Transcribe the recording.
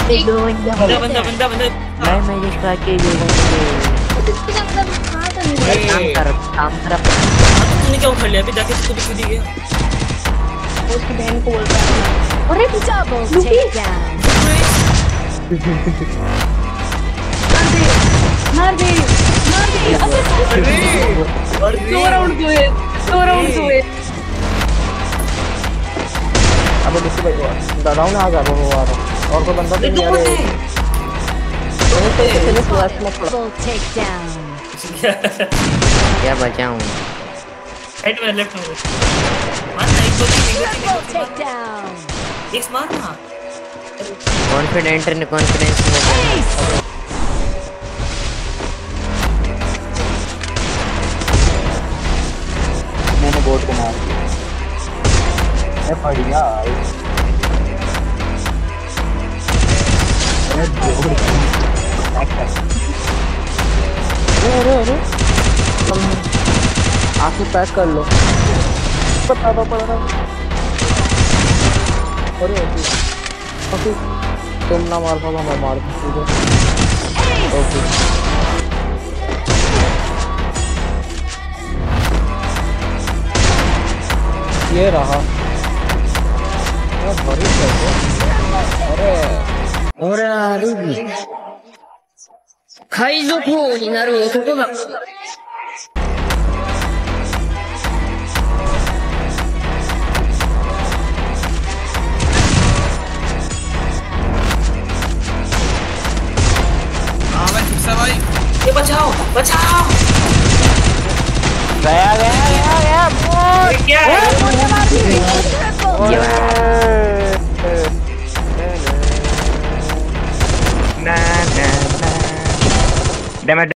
बंदा बंदा बंदा बंदा मैं दिखा के काम कर तूने क्या उखाड़ लिया अभी जाके खुद खुद ही गया उसकी बहन को बोल रहा है अरे डबल टेक डाउन मार दे अबे 2 राउंड हुए अब किसी पे डाउन आ गया वो आ रहा और कोई बंदा तो नहीं आ रहा है तो फ्लैश मत पड़ा टेक डाउन क्या बचाऊं राइट में लेफ्ट में मार एक दो टेक डाउन एक मार ना कॉन्फिडेंट ने कॉन्फिडेंस में मैंने बोट को मार मैं बढ़िया अरे आंखें पैक कर लो बता दो पड़ रहा अरे तुम ना मार पाओ मैं मार दूंगा ओके ये रहा अरे 俺はルビー海賊王になる男だ ये बचाओ बचाओ गया ये क्या है ना ना ना